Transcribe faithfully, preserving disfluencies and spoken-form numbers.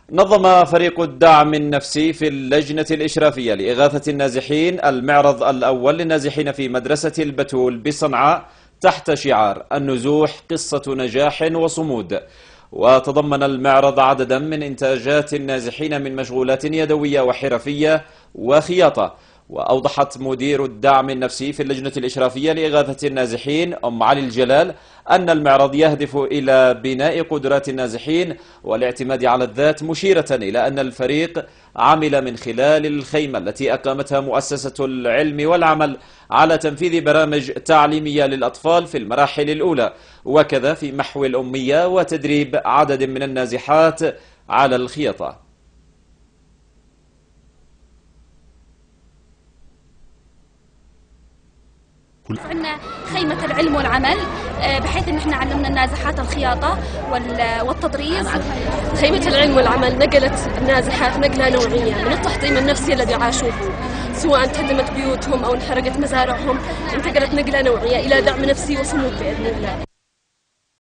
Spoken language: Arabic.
نظم فريق الدعم النفسي في اللجنة الإشرافية لإغاثة النازحين المعرض الأول للنازحين في مدرسة البتول بصنعاء تحت شعار النزوح قصة نجاح وصمود. وتضمن المعرض عددا من إنتاجات النازحين من مشغولات يدوية وحرفية وخياطة. وأوضحت مدير الدعم النفسي في اللجنة الإشرافية لإغاثة النازحين أم علي الجلال أن المعرض يهدف إلى بناء قدرات النازحين والاعتماد على الذات، مشيرة إلى أن الفريق عمل من خلال الخيمة التي أقامتها مؤسسة العلم والعمل على تنفيذ برامج تعليمية للأطفال في المراحل الأولى، وكذا في محو الأمية وتدريب عدد من النازحات على الخياطة. عندنا خيمة العلم والعمل بحيث ان احنا علمنا النازحات الخياطة والتطريز. خيمة العلم والعمل نقلت النازحات نقلة نوعية من التحطيم النفسي الذي عاشوه، سواء تهدمت بيوتهم او انحرقت مزارعهم، انتقلت نقلة نوعية الى دعم نفسي وصمود باذن الله.